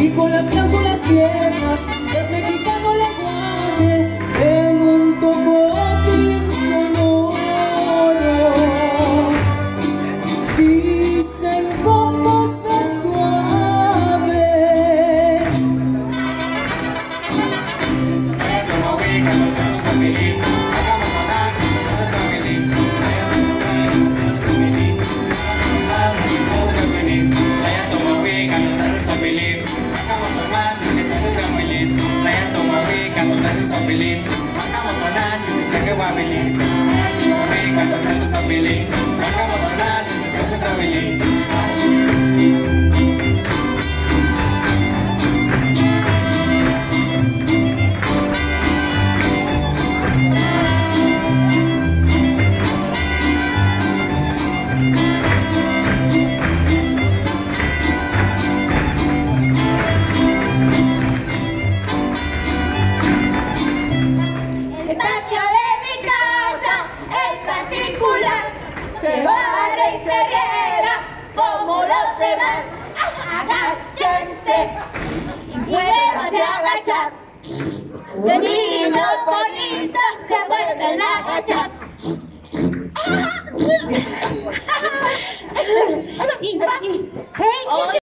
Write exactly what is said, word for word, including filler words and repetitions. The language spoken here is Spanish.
y con las cláusulas tiernas el mexicano lenguaje en un tocotín sonoro. Dicen con voces suaves. Como ubica, no te gusta feliz. Hagamos tonar, no te gusta feliz. Hagamos tonar, si te traje guabilis. Ubica, no te gusta feliz. Hagamos tonar, si te traje guabilis. Se barre y se riega como los demás. Agáchense y vuelvan a agachar. Los niños bonitos se vuelven a agachar. Sí, sí.